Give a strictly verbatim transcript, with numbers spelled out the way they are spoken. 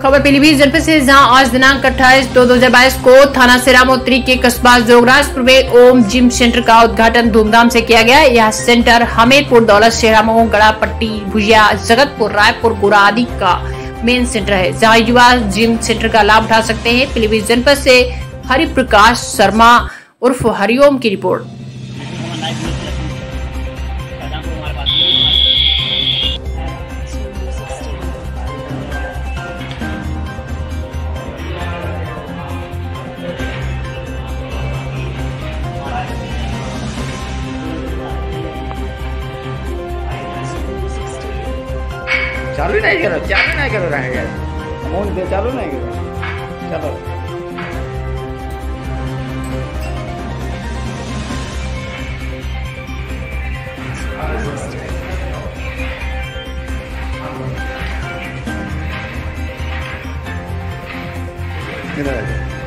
खबर पीलीभीत जनपद से, जहां आज दिनांक अट्ठाईस दो दो हजार बाईस को थाना सेरामोत्री के कस्बा जोगराजपुर में ओम जिम सेंटर का उद्घाटन धूमधाम से किया गया। यह सेंटर हमीरपुर, दौलत शेरामऊ, गड़ापट्टी, भुजिया, जगतपुर, रायपुर, गुरा आदि का मेन सेंटर है, जहां युवा जिम सेंटर का लाभ उठा सकते हैं। पीलीभीत जनपद से हरिप्रकाश शर्मा उर्फ हरिओम की रिपोर्ट। चालू नहीं करो, चालू नहीं करो रहेगा अमाउंट दे, चालू नहीं करो, चलो किधर है?